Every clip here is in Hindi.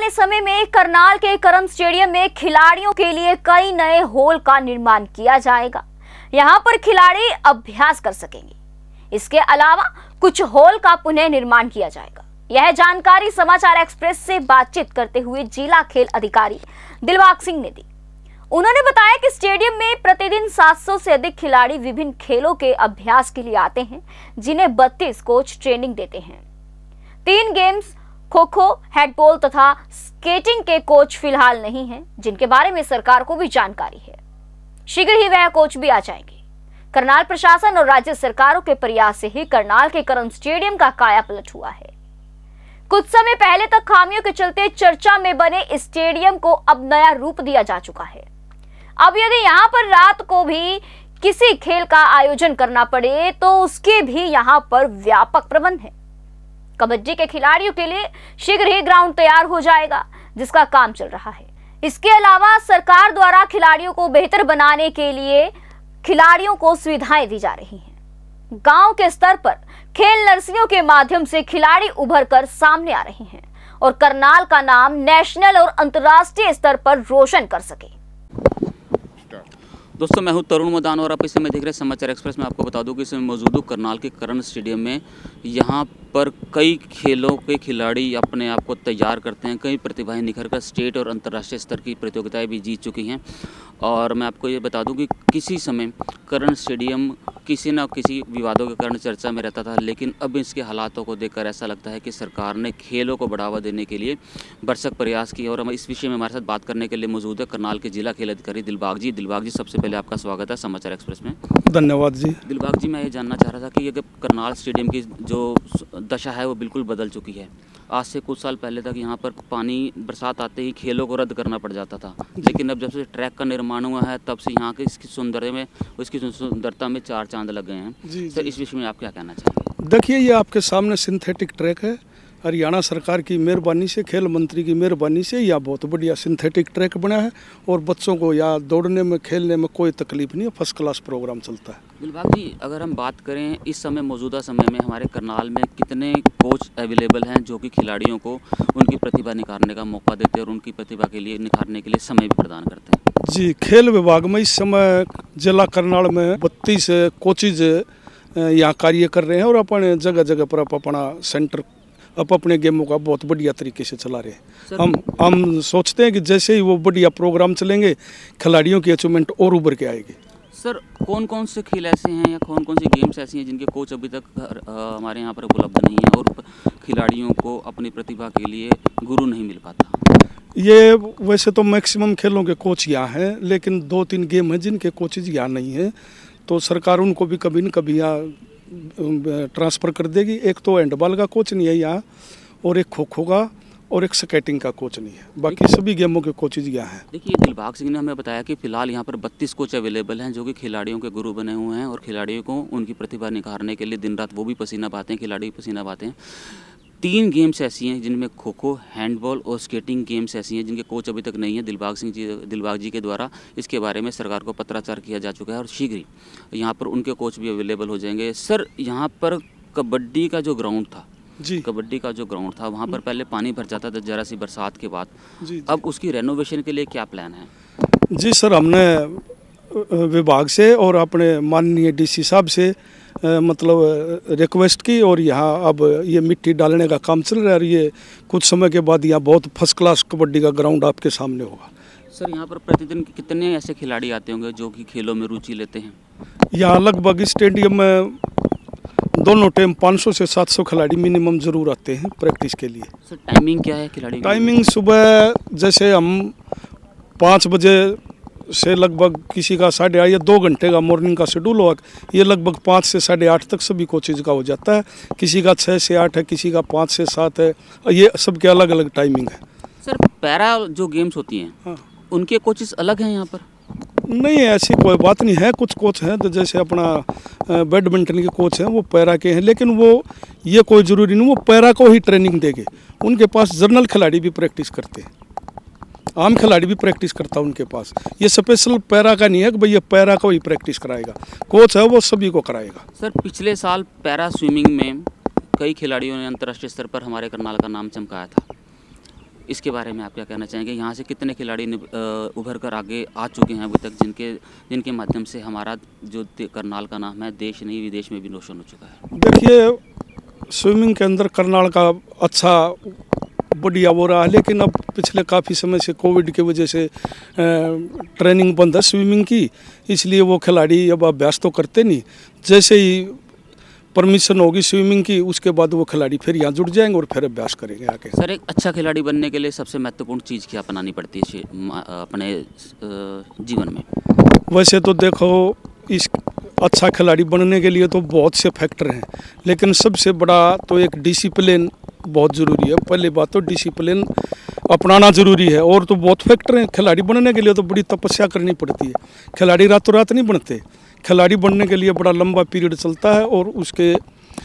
आने समय में करनाल के करम स्टेडियम में खिलाड़ियों के लिए कई नए हॉल का निर्माण किया जाएगा। यहां पर खिलाड़ी अभ्यास कर सकेंगे। इसके अलावा कुछ हॉल का पुनः निर्माण किया जाएगा। यह जानकारी समाचार एक्सप्रेस से बातचीत करते हुए जिला खेल अधिकारी दिलबाग सिंह ने दी। उन्होंने बताया कि स्टेडियम में प्रतिदिन 700 से अधिक खिलाड़ी विभिन्न खेलों के अभ्यास के लिए आते हैं, जिन्हें 32 कोच ट्रेनिंग देते हैं। 3 गेम्स खो खो, हैंडबॉल तथा स्केटिंग के कोच फिलहाल नहीं हैं, जिनके बारे में सरकार को भी जानकारी है। शीघ्र ही वह कोच भी आ जाएंगे। करनाल प्रशासन और राज्य सरकारों के प्रयास से ही करनाल के करम स्टेडियम का कायापलट हुआ है। कुछ समय पहले तक खामियों के चलते चर्चा में बने इस स्टेडियम को अब नया रूप दिया जा चुका है। अब यदि यहां पर रात को भी किसी खेल का आयोजन करना पड़े तो उसके भी यहां पर व्यापक प्रबंध है। कबड्डी के खिलाड़ियों के लिए शीघ्र ही ग्राउंड तैयार हो जाएगा, जिसका काम चल रहा है। इसके अलावा सरकार द्वारा खिलाड़ियों को बेहतर बनाने के लिए खिलाड़ियों को सुविधाएं दी जा रही हैं। गांव के स्तर पर खेल नर्सरियों के माध्यम से खिलाड़ी उभर कर सामने आ रहे हैं और करनाल का नाम नेशनल और अंतर्राष्ट्रीय स्तर पर रोशन कर सके। दोस्तों, मैं हूं तरुण मैदान और आप इस समय देख रहे हैं समाचार एक्सप्रेस में। आपको बता दूं कि इस समय मौजूद हूं करनाल के करण स्टेडियम में। यहां पर कई खेलों के खिलाड़ी अपने आप को तैयार करते हैं। कई प्रतिभाएं निखर कर स्टेट और अंतर्राष्ट्रीय स्तर की प्रतियोगिताएं भी जीत चुकी हैं। और मैं आपको ये बता दूं कि किसी समय करण स्टेडियम किसी न किसी विवादों के कारण चर्चा में रहता था, लेकिन अब इसके हालातों को देखकर ऐसा लगता है कि सरकार ने खेलों को बढ़ावा देने के लिए भरसक प्रयास किए। और हम इस विषय में हमारे साथ बात करने के लिए मौजूद है करनाल के जिला खेल अधिकारी दिलबाग जी। दिलबाग जी, सबसे पहले आपका स्वागत है समाचार एक्सप्रेस में। धन्यवाद जी। दिलबाग जी, मैं ये जानना चाह रहा था कि ये करनाल स्टेडियम की जो दशा है वो बिल्कुल बदल चुकी है। आज से कुछ साल पहले तक यहाँ पर पानी बरसात आते ही खेलों को रद्द करना पड़ जाता था, लेकिन अब जब से ट्रैक का निर्माण हुआ है तब से यहाँ के इसकी सुंदरता में 4 चांद लग गए हैं। सर, इस विषय में आप क्या कहना चाहेंगे? देखिए, ये आपके सामने सिंथेटिक ट्रैक है। हरियाणा सरकार की मेहरबानी से, खेल मंत्री की मेहरबानी से यह बहुत बढ़िया सिंथेटिक ट्रैक बना है और बच्चों को यहाँ दौड़ने में, खेलने में कोई तकलीफ नहीं है। फर्स्ट क्लास प्रोग्राम चलता है। दिलबाग जी, अगर हम बात करें इस समय मौजूदा समय में हमारे करनाल में कितने कोच अवेलेबल हैं जो कि खिलाड़ियों को उनकी प्रतिभा निखारने का मौका देते हैं और उनकी प्रतिभा के लिए निखारने के लिए समय भी प्रदान करते हैं? जी, खेल विभाग में इस समय जिला करनाल में 32 कोचिज यहाँ कार्य कर रहे हैं और अपने जगह जगह पर अपना सेंटर अपने गेमों का बहुत बढ़िया तरीके से चला रहे हैं। हम सोचते हैं कि जैसे ही वो बढ़िया प्रोग्राम चलेंगे, खिलाड़ियों की अचीवमेंट और उभर के आएगी। सर, कौन कौन से खेल ऐसे हैं या कौन कौन सी गेम्स ऐसी हैं जिनके कोच अभी तक हमारे यहाँ पर उपलब्ध नहीं है और खिलाड़ियों को अपनी प्रतिभा के लिए गुरु नहीं मिल पाता? ये वैसे तो मैक्सिमम खेलों के कोच यहाँ हैं, लेकिन 2-3 गेम हैं जिनके कोचेज यहाँ नहीं हैं, तो सरकार उनको भी कभी न कभी यहाँ ट्रांसफ़र कर देगी। एक तो हैंडबॉल का कोच नहीं है यहाँ, और एक खो खो का और एक स्केटिंग का कोच नहीं है। बाकी सभी गेमों के कोचेज यहाँ हैं। देखिए, दिलबाग सिंह ने हमें बताया कि फिलहाल यहाँ पर 32 कोच अवेलेबल हैं जो कि खिलाड़ियों के गुरु बने हुए हैं और खिलाड़ियों को उनकी प्रतिभा निखारने के लिए दिन रात वो भी पसीना बहाते हैं, खिलाड़ी भी पसीना बहाते हैं। 3 गेम्स ऐसी हैं जिनमें खो खो, हैंडबॉल और स्केटिंग गेम्स ऐसी हैं जिनके कोच अभी तक नहीं है। दिलबाग जी के द्वारा इसके बारे में सरकार को पत्राचार किया जा चुका है और शीघ्र ही यहाँ पर उनके कोच भी अवेलेबल हो जाएंगे। सर, यहाँ पर कबड्डी का जो ग्राउंड था वहाँ पर पहले पानी भर जाता था जरा सी बरसात के बाद। अब उसकी रेनोवेशन के लिए क्या प्लान है? जी सर, हमने विभाग से और अपने माननीय डीसी साहब से मतलब रिक्वेस्ट की और यहाँ अब ये मिट्टी डालने का काम चल रहा है और ये कुछ समय के बाद यहाँ बहुत फर्स्ट क्लास कबड्डी का ग्राउंड आपके सामने होगा। सर, यहाँ पर प्रतिदिन कितने ऐसे खिलाड़ी आते होंगे जो कि खेलों में रुचि लेते हैं? यहाँ लगभग स्टेडियम में दोनों टाइम 500 से 700 खिलाड़ी मिनिमम ज़रूर आते हैं प्रैक्टिस के लिए। सर, टाइमिंग क्या है खिलाड़ी? टाइमिंग सुबह जैसे हम 5 बजे से लगभग किसी का 8:30 या 2 घंटे का मॉर्निंग का शेड्यूल हुआ, ये लगभग 5 से 8:30 तक सभी कोचेज का हो जाता है। किसी का 6 से 8 है, किसी का 5 से 7 है, ये सबके अलग अलग टाइमिंग है। सर, पैरा जो गेम्स होती हैं, हाँ, उनके कोचेस अलग हैं यहाँ पर? नहीं, ऐसी कोई बात नहीं है। कुछ कोच हैं तो जैसे अपना बैडमिंटन के कोच हैं वो पैरा के हैं, लेकिन वो ये कोई ज़रूरी नहीं वो पैरा को ही ट्रेनिंग देंगे। उनके पास जर्नल खिलाड़ी भी प्रैक्टिस करते हैं, आम खिलाड़ी भी प्रैक्टिस करता है उनके पास। ये स्पेशल पैरा का नहीं है कि भाई ये पैरा को ही प्रैक्टिस कराएगा, कोच है वो सभी को कराएगा। सर, पिछले साल पैरा स्विमिंग में कई खिलाड़ियों ने अंतर्राष्ट्रीय स्तर पर हमारे करनाल का नाम चमकाया था। इसके बारे में आप क्या कहना चाहेंगे? यहाँ से कितने खिलाड़ी उभर कर आगे आ चुके हैं अभी तक, जिनके माध्यम से हमारा जो करनाल का नाम है देश नहीं विदेश में भी रोशन हो चुका है? देखिए, स्विमिंग के अंदर करनाल का अच्छा बढ़िया हो रहा है, लेकिन अब पिछले काफ़ी समय से कोविड की वजह से ट्रेनिंग बंद है स्विमिंग की, इसलिए वो खिलाड़ी अब अभ्यास तो करते नहीं। जैसे ही परमिशन होगी स्विमिंग की, उसके बाद वो खिलाड़ी फिर यहाँ जुड़ जाएंगे और फिर अभ्यास करेंगे आके। सर, एक अच्छा खिलाड़ी बनने के लिए सबसे महत्वपूर्ण चीज़ क्या अपनानी पड़ती है अपने जीवन में? वैसे तो देखो, इस अच्छा खिलाड़ी बनने के लिए तो बहुत से फैक्टर हैं, लेकिन सबसे बड़ा तो एक डिसिप्लिन बहुत ज़रूरी है। पहली बात तो डिसिप्लिन अपनाना ज़रूरी है, और तो बहुत फैक्टर हैं। खिलाड़ी बनने के लिए तो बड़ी तपस्या करनी पड़ती है, खिलाड़ी रातों रात नहीं बनते। खिलाड़ी बनने के लिए बड़ा लंबा पीरियड चलता है, और उसके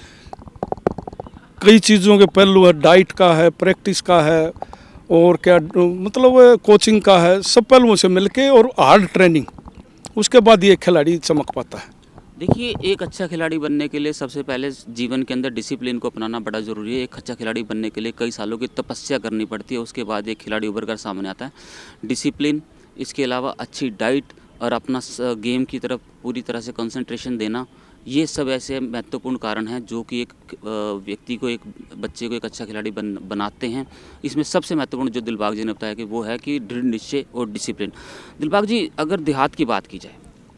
कई चीज़ों के पहलू है, डाइट का है, प्रैक्टिस का है, और क्या मतलब कोचिंग का है, सब पहलुओं से मिलके और हार्ड ट्रेनिंग, उसके बाद ये खिलाड़ी चमक पाता है। देखिए, एक अच्छा खिलाड़ी बनने के लिए सबसे पहले जीवन के अंदर डिसिप्लिन को अपनाना बड़ा ज़रूरी है। एक अच्छा खिलाड़ी बनने के लिए कई सालों की तपस्या करनी पड़ती है, उसके बाद एक खिलाड़ी उभर कर सामने आता है। डिसिप्लिन, इसके अलावा अच्छी डाइट और अपना गेम की तरफ पूरी तरह से कंसंट्रेशन देना, ये सब ऐसे महत्वपूर्ण कारण हैं जो कि एक व्यक्ति को, एक बच्चे को एक अच्छा खिलाड़ी बनाते हैं। इसमें सबसे महत्वपूर्ण जो दिलबाग जी ने बताया कि वो है कि दृढ़ निश्चय और डिसिप्लिन। दिलबाग जी, अगर देहात की बात की जाए,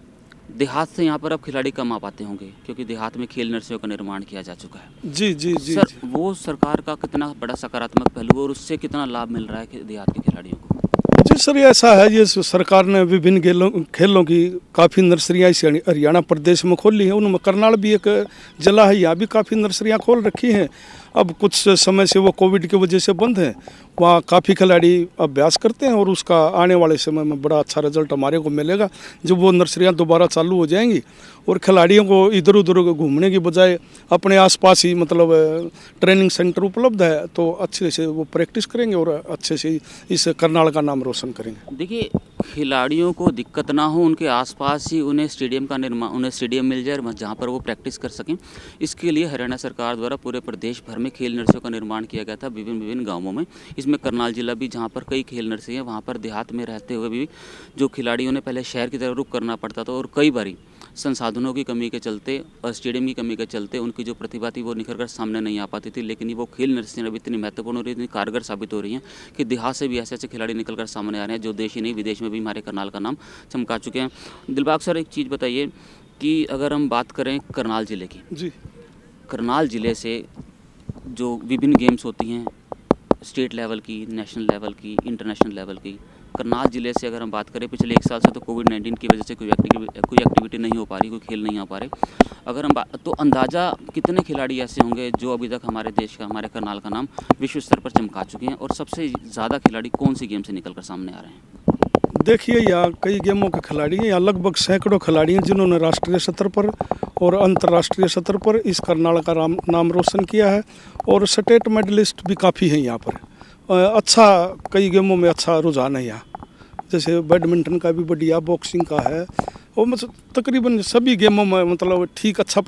देहात से यहाँ पर अब खिलाड़ी कम आ पाते होंगे, क्योंकि देहात में खेल नर्सरियों का निर्माण किया जा चुका है। जी जी जी सर, जी। वो सरकार का कितना बड़ा सकारात्मक पहलू है और उससे कितना लाभ मिल रहा है देहात के खिलाड़ियों को? जी सर, ये ऐसा है, ये सरकार ने विभिन्न खेलों की काफ़ी नर्सरियाँ इस हरियाणा प्रदेश में खोली हैं। उनमें करनाल भी एक जिला है, यहाँ भी काफ़ी नर्सरियाँ खोल रखी हैं। अब कुछ समय से वो कोविड की वजह से बंद हैं, वहाँ काफ़ी खिलाड़ी अभ्यास करते हैं, और उसका आने वाले समय में बड़ा अच्छा रिजल्ट हमारे को मिलेगा जब वो नर्सरियाँ दोबारा चालू हो जाएंगी। और खिलाड़ियों को इधर उधर घूमने की बजाय अपने आसपास ही मतलब ट्रेनिंग सेंटर उपलब्ध है, तो अच्छे से वो प्रैक्टिस करेंगे और अच्छे से इस करनाल का नाम रोशन करेंगे। देखिए, खिलाड़ियों को दिक्कत ना हो, उनके आसपास ही उन्हें स्टेडियम मिल जाए जहाँ पर वो प्रैक्टिस कर सकें। इसके लिए हरियाणा सरकार द्वारा पूरे प्रदेश भर में खेल नर्सरियों का निर्माण किया गया था विभिन्न गाँवों में। इसमें करनाल जिला भी, जहाँ पर कई खेल नर्सरी हैं, वहाँ पर देहात में रहते हुए भी जो खिलाड़ियों ने पहले शहर की तरफ रुख करना पड़ता था, और कई बारी संसाधनों की कमी के चलते और स्टेडियम की कमी के चलते उनकी जो प्रतिभा थी वो निखर कर सामने नहीं आ पाती थी। लेकिन वो खेल नर्सरियाँ अभी इतनी महत्वपूर्ण और इतनी कारगर साबित हो रही हैं कि देहात से भी ऐसे ऐसे खिलाड़ी निकल कर सामने आ रहे हैं जो देश ही नहीं विदेश में भी हमारे करनाल का नाम चमका चुके हैं। दिलबाग सर, एक चीज़ बताइए कि अगर हम बात करें करनाल ज़िले की, जी, करनाल ज़िले से जो विभिन्न गेम्स होती हैं, स्टेट लेवल की, नेशनल लेवल की, इंटरनेशनल लेवल की, करनाल ज़िले से अगर हम बात करें, पिछले 1 साल से तो कोविड-19 की वजह से कोई एक्टिविटी नहीं हो पा रही, कोई खेल नहीं हो पा रहे। अगर हम तो अंदाज़ा कितने खिलाड़ी ऐसे होंगे जो अभी तक हमारे देश का, हमारे करनाल का नाम विश्व स्तर पर चमका चुके हैं, और सबसे ज़्यादा खिलाड़ी कौन सी गेम से निकल कर सामने आ रहे हैं? देखिए, यहाँ कई गेमों के खिलाड़ी हैं, यहाँ लगभग सैकड़ों खिलाड़ी हैं जिन्होंने राष्ट्रीय स्तर पर और अंतर्राष्ट्रीय स्तर पर इस करनाल का नाम रोशन किया है, और स्टेट मेडलिस्ट भी काफ़ी हैं यहाँ पर। अच्छा, कई गेमों में अच्छा रुझान है यहाँ, जैसे बैडमिंटन का भी बढ़िया, बॉक्सिंग का है, और मतलब तकरीबन सभी गेमों में मतलब ठीक अच्छा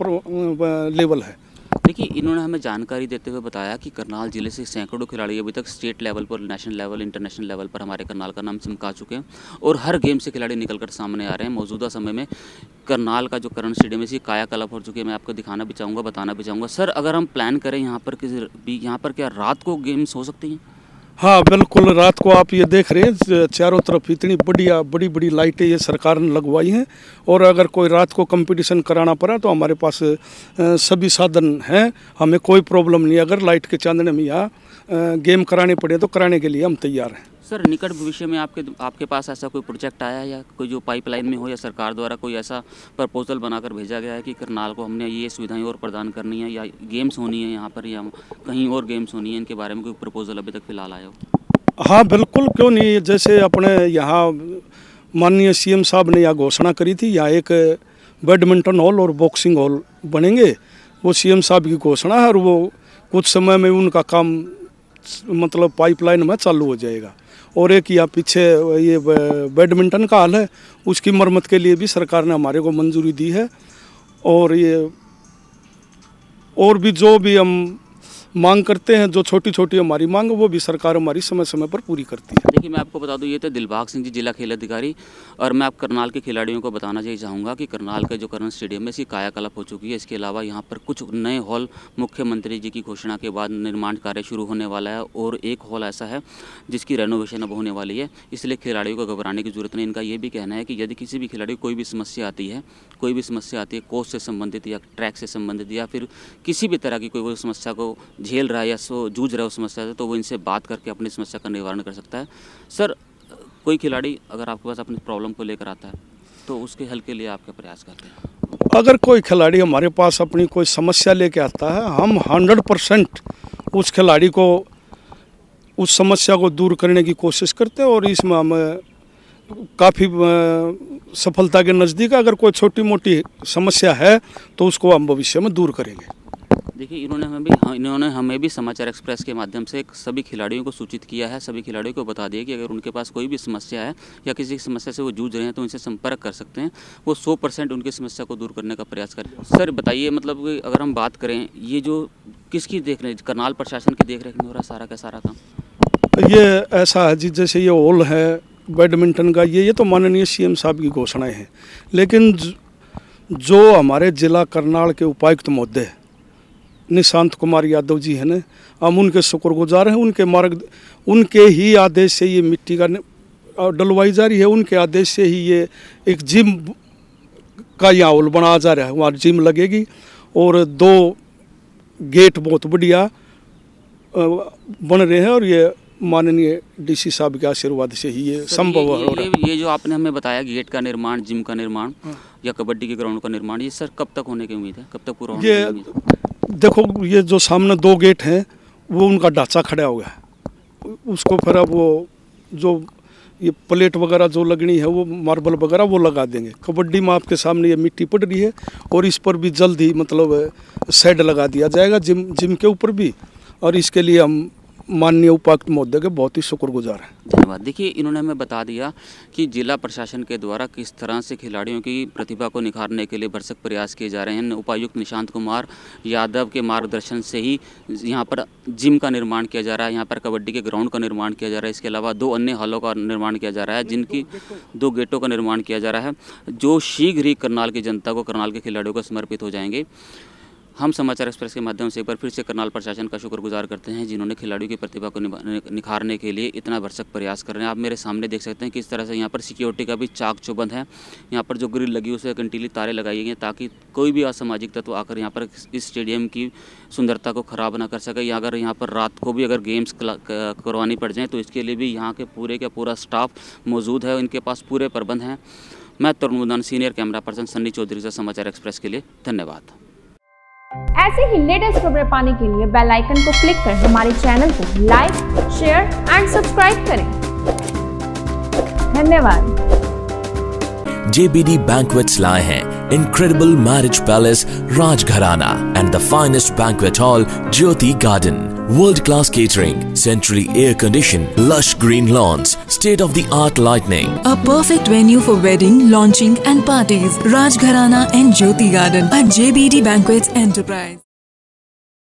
लेवल है। देखिए, इन्होंने हमें जानकारी देते हुए बताया कि करनाल जिले से सैकड़ों खिलाड़ी अभी तक स्टेट लेवल पर, नेशनल लेवल, इंटरनेशनल लेवल पर हमारे करनाल का नाम चमका चुके हैं, और हर गेम से खिलाड़ी निकलकर सामने आ रहे हैं। मौजूदा समय में करनाल का जो करण स्टेडियम है, इसकी कायाकल्प हो चुकी है, मैं आपको दिखाना भी चाहूँगा, बताना भी चाहूँगा। सर, अगर हम प्लान करें यहाँ पर क्या रात को गेम्स हो सकती हैं? हाँ बिल्कुल, रात को आप ये देख रहे हैं चारों तरफ इतनी बड़ी बड़ी लाइटें ये सरकार ने लगवाई हैं, और अगर कोई रात को कंपटीशन कराना पड़ा तो हमारे पास सभी साधन हैं, हमें कोई प्रॉब्लम नहीं। अगर लाइट के चांदने में यहाँ गेम कराने पड़े तो कराने के लिए हम तैयार हैं। सर, निकट भविष्य में आपके पास ऐसा कोई प्रोजेक्ट आया है, या कोई जो पाइपलाइन में हो, या सरकार द्वारा कोई ऐसा प्रपोजल बनाकर भेजा गया है कि करनाल को हमने ये सुविधाएं और प्रदान करनी है, या गेम्स होनी है यहाँ पर, या कहीं और गेम्स होनी है, इनके बारे में कोई प्रपोजल अभी तक फिलहाल आया हो? हाँ बिल्कुल, क्यों नहीं। जैसे अपने यहाँ माननीय सीएम साहब ने यहाँ घोषणा करी थी, यहाँ एक बैडमिंटन हॉल और बॉक्सिंग हॉल बनेंगे, वो सीएम साहब की घोषणा है, और वो कुछ समय में उनका काम मतलब पाइपलाइन में चालू हो जाएगा। और एक यहाँ पीछे ये बैडमिंटन का हॉल है, उसकी मरम्मत के लिए भी सरकार ने हमारे को मंजूरी दी है। और ये और भी जो भी हम मांग करते हैं। जो छोटी छोटी हमारी मांग वो भी सरकार हमारी समय समय पर पूरी करती है। देखिए, मैं आपको बता दूं, ये थे दिलबाग सिंह जी, जिला खेल अधिकारी। और मैं आप करनाल के खिलाड़ियों को बताना यही चाहूँगा कि करनाल का जो करण स्टेडियम में इसकी कायाकल्प हो चुकी है। इसके अलावा यहाँ पर कुछ नए हॉल मुख्यमंत्री जी की घोषणा के बाद निर्माण कार्य शुरू होने वाला है, और एक हॉल ऐसा है जिसकी रेनोवेशन अब होने वाली है। इसलिए खिलाड़ियों को घबराने की जरूरत नहीं। इनका ये भी कहना है कि यदि किसी भी खिलाड़ी को कोई भी समस्या आती है, कोच से संबंधित या ट्रैक से संबंधित या फिर किसी भी तरह की कोई समस्या को झेल रहा है या जूझ रहा है उस समस्या से, तो वो इनसे बात करके अपनी समस्या का निवारण कर सकता है। सर, कोई खिलाड़ी अगर आपके पास अपनी प्रॉब्लम को लेकर आता है तो उसके हल के लिए आप क्या प्रयास करते हैं? अगर कोई खिलाड़ी हमारे पास अपनी कोई समस्या लेके आता है, हम 100% उस खिलाड़ी को उस समस्या को दूर करने की कोशिश करते हैं, और इसमें हम काफ़ी सफलता के नज़दीक। अगर कोई छोटी मोटी समस्या है तो उसको हम भविष्य में दूर करेंगे। देखिए, इन्होंने हमें भी समाचार एक्सप्रेस के माध्यम से सभी खिलाड़ियों को सूचित किया है, सभी खिलाड़ियों को बता दिया कि अगर उनके पास कोई भी समस्या है या किसी समस्या से वो जूझ रहे हैं तो उनसे संपर्क कर सकते हैं। वो 100% उनकी समस्या को दूर करने का प्रयास करें। सर बताइए, मतलब कि अगर हम बात करें, ये जो किसकी देख रेख, करनाल प्रशासन की देख रेख में हो रहा सारा का सारा काम? ये ऐसा है जी, जैसे ये हॉल है बैडमिंटन का, ये तो माननीय CM साहब की घोषणाएँ हैं, लेकिन जो हमारे जिला करनाल के उपायुक्त महोदय निशांत कुमार यादव जी हैं ना, हम उनके शुक्रगुजार हैं। उनके ही आदेश से ये मिट्टी का डलवाई जा रही है। उनके आदेश से ही ये एक जिम का यहाँ हॉल बनाया जा रहा है, वहाँ जिम लगेगी, और 2 गेट बहुत बढ़िया बन रहे हैं, और ये माननीय DC साहब के आशीर्वाद से ही ये संभव हो रहा है। ये जो आपने हमें बताया गेट का निर्माण, जिम का निर्माण या कबड्डी के ग्राउंड का निर्माण, ये सर कब तक होने की उम्मीद है, कब तक पूरा होने की उम्मीद है? देखो, ये जो सामने 2 गेट हैं वो उनका ढांचा खड़ा हो गया है। उसको फिर अब वो जो ये प्लेट वगैरह जो लगनी है, वो मार्बल वगैरह वो लगा देंगे। कबड्डी में आपके सामने ये मिट्टी पड़ रही है, और इस पर भी जल्द ही मतलब शेड लगा दिया जाएगा जिम के ऊपर भी, और इसके लिए हम माननीय उपायुक्त महोदय के बहुत ही शुक्रगुजार हैं। धन्यवाद। देखिए, इन्होंने हमें बता दिया कि जिला प्रशासन के द्वारा किस तरह से खिलाड़ियों की प्रतिभा को निखारने के लिए भरसक प्रयास किए जा रहे हैं। उपायुक्त निशांत कुमार यादव के मार्गदर्शन से ही यहाँ पर जिम का निर्माण किया जा रहा है, यहाँ पर कबड्डी के ग्राउंड का निर्माण किया जा रहा है। इसके अलावा 2 अन्य हॉलों का निर्माण किया जा रहा है, जिनकी 2 गेटों का निर्माण किया जा रहा है, जो शीघ्र ही करनाल की जनता को, करनाल के खिलाड़ियों को समर्पित हो जाएंगे। हम समाचार एक्सप्रेस के माध्यम से एक बार फिर से करनाल प्रशासन का शुक्रगुजार करते हैं, जिन्होंने खिलाड़ियों की प्रतिभा को निखारने के लिए इतना भरसक प्रयास कर रहे हैं। आप मेरे सामने देख सकते हैं किस तरह से यहाँ पर सिक्योरिटी का भी चाक चौबंद है। यहाँ पर जो ग्रिल लगी है उसे कंटीली तारे लगाई गई हैं, ताकि कोई भी असामाजिक तत्व आकर यहाँ पर इस स्टेडियम की सुंदरता को ख़राब ना कर सके, या अगर यहाँ पर रात को भी अगर गेम्स करवानी पड़ जाए तो इसके लिए भी यहाँ के पूरे का पूरा स्टाफ मौजूद है, इनके पास पूरे प्रबंध हैं। मैं Tarun Mudan, senior camera person Sunny Chaudhary से समाचार एक्सप्रेस के लिए धन्यवाद। ऐसे ही लेटेस्ट खबरें पाने के लिए बेल आइकन को क्लिक कर हमारे चैनल को लाइक, शेयर एंड सब्सक्राइब करें। धन्यवाद। JBD Banquets लाए हैं incredible marriage palace Rajgharana and the finest banquet hall Jyoti Garden. World-class catering, centrally air-conditioned, lush green lawns, state-of-the-art lighting. A perfect venue for wedding, launching and parties. Rajgharana and Jyoti Garden at JBD Banquets Enterprise.